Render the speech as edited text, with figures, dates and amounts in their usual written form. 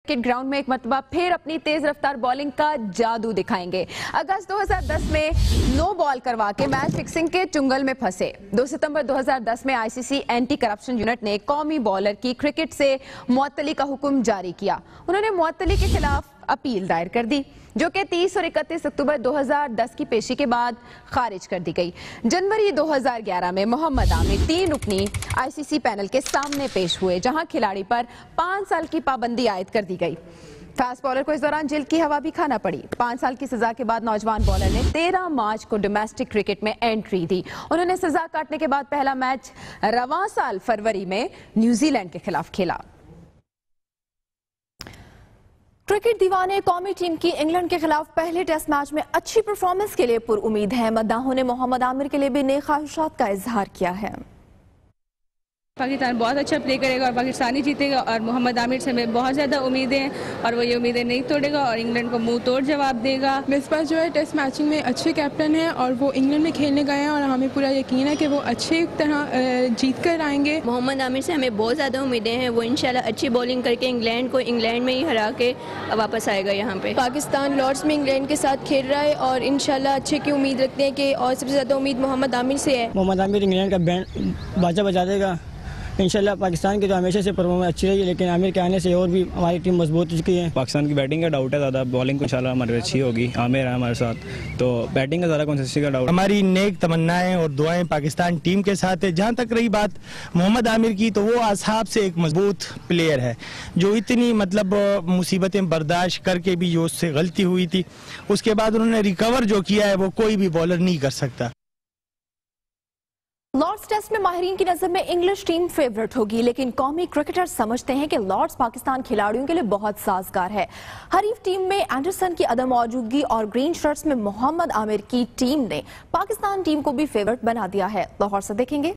Cricket ground میں ایک مرتبہ پھر اپنی تیز رفتار بولنگ کا جادو دکھائیں گے۔ اگست 2010 میں نو بال کروا کے میچ فکسنگ کے چنگل میں پھنسے۔ 2 ستمبر 2010 میں ICC اینٹی کرپشن یونٹ نے قومی بالر کی کرکٹ سے معطلی کا حکم جاری کیا۔ انہوں نے معطلی کے خلاف اپیل دائر کر دی جو کہ 30 اور 31 اکتوبر 2010 کی پیشی کے بعد خارج کر دی گئی۔ جنوری 2011 میں محمد عامر 3 رکنی ICC پینل کے سامنے پیش ہوئے جہاں کھلاڑی پر 5 سال کی پابندی عائد کر دی گئی۔ فاسٹ بالر کو اس دوران جیل کی ہوا بھی کھانا پڑی۔ 5 سال کی سزا کے بعد نوجوان بالر نے 13 مارچ کو ڈومیسٹک کرکٹ میں انٹری دی۔ انہوں نے سزا کاٹنے کے بعد پہلا میچ رواں سال فروری میں نیوزی لینڈ کے خلاف کھیلا۔ کرکٹ دیوانے قومی ٹیم کی انگلینڈ کے خلاف پہلے ٹیسٹ میچ میں اچھی پرفارمنس کے لیے پر امید ہیں۔ مداحوں نے محمد عامر کے لیے بھی نیک خواہشات کا اظہار کیا ہے۔ پاکستان بہت اچھا پلے کرے گا اور پاکستانی جیتے گا، اور محمد عامر سے ہمیں بہت زیادہ امیدیں ہیں اور وہ یہ امیدیں نہیں توڑے گا اور انگلینڈ کو منہ توڑ جواب دے گا۔ مصباح جو ہے ٹیسٹ میچنگ میں اچھے کیپٹن ہیں اور وہ انگلینڈ میں کھیلنے گئے ہیں اور ہمیں پورا یقین ہے کہ وہ اچھے طرح جیت کر آئیں گے۔ محمد عامر سے ہمیں بہت زیادہ امیدیں ہیں، وہ انشاءاللہ اچھی بولنگ کر کے انگلینڈ کو انگلینڈ میں ہی ہرا کے واپس آئے گا یہاں پہ۔ پاکستان لارڈس میں انگلینڈ کے ساتھ کھیل رہا ہے اور انشاءاللہ اچھے کی امید رکھتے ہیں کہ اور سب سے زیادہ امید محمد عامر سے ہے۔ محمد عامر انگلینڈ کا بینڈ باجا بجا دے گا۔ انشاءاللہ پاکستان کی تو ہمیشہ سے پرفارمنس اچھی رہی ہے، لیکن عامر کے آنے سے اور بھی ہماری ٹیم مضبوط ہو چکی ہے۔ پاکستان کی بیٹنگ کا ڈاؤٹ ہے زیادہ، بالنگ کو انشاءاللہ ہماری اچھی ہوگی، عامر ہے ہمارے ساتھ، تو بیٹنگ کا زیادہ کنسسٹنسی کا ڈاؤٹ۔ ہماری نیک تمنائیں اور دعائیں پاکستان ٹیم کے ساتھ ہے۔ جہاں تک رہی بات محمد عامر کی، تو وہ اصحاب سے ایک مضبوط پلیئر ہے جو اتنی مصیبتیں برداشت کر کے بھی جو اس سے غلطی ہوئی تھی اس کے بعد انہوں نے ریکور جو کیا ہے وہ کوئی بھی بالر نہیں کر سکتا۔ لارڈز ٹیسٹ میں ماہرین کی نظر میں انگلش ٹیم فیورٹ ہوگی، لیکن قومی کرکٹر سمجھتے ہیں کہ لارڈز پاکستان کھلاڑیوں کے لیے بہت سازگار ہے۔ حریف ٹیم میں اینڈرسن کی عدم موجودگی اور گرین شرٹس میں محمد عامر کی ٹیم نے پاکستان ٹیم کو بھی فیورٹ بنا دیا ہے۔ لاہور سے دیکھیں گے۔